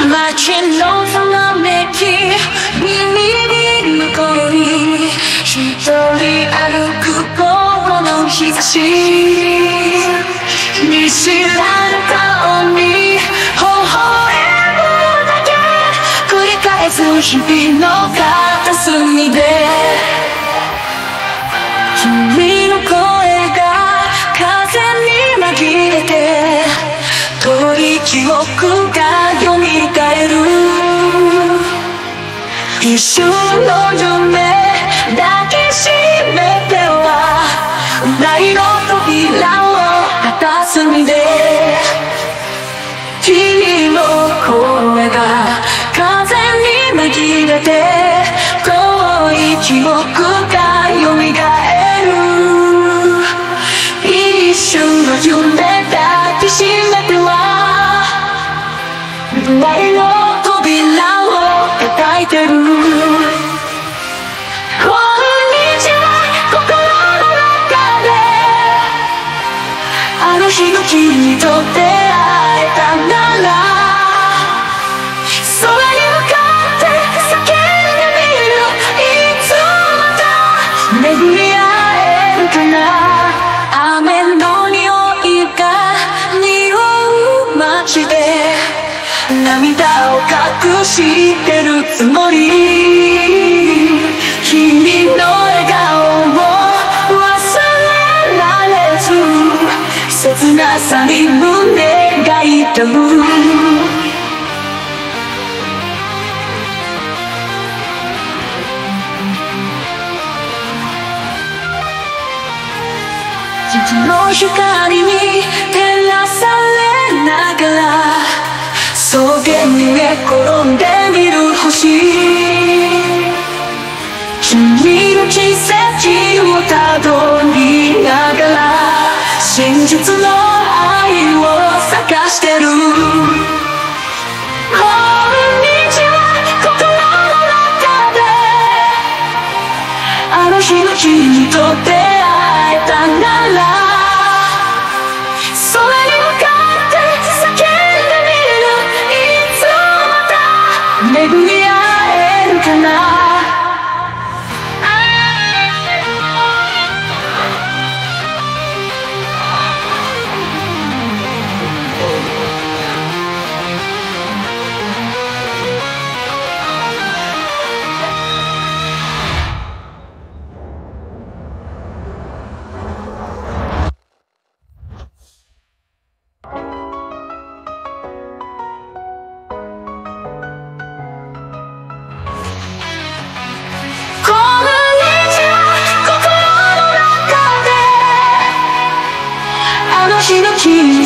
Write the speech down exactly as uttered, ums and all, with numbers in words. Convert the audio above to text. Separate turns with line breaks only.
街のざわめき耳に向こうに一人歩く頃の日差し見知らぬ顔に微笑むだけ繰り返す日々の片隅で君の声が風に紛れて遠い記憶が蘇る一瞬の夢抱きしめては未来の扉を片隅で君の声が風に紛れて遠い記憶が蘇る一瞬の夢抱きしめては未来の扉を叩いてるこんにちは心の中であの日の君と出会えたなら空に向かって叫んでみるいつまた巡り会えるかな雨の匂いが匂う街で涙を隠してるつもり君の笑顔を忘れられず切なさに胸が痛む月の光に照らされながら草原に寝転んでみる星君の奇跡をたどりながら真実の愛を探してるこんにちは心の中であの日の君と出会えたなら巡り合えるかなあの日の君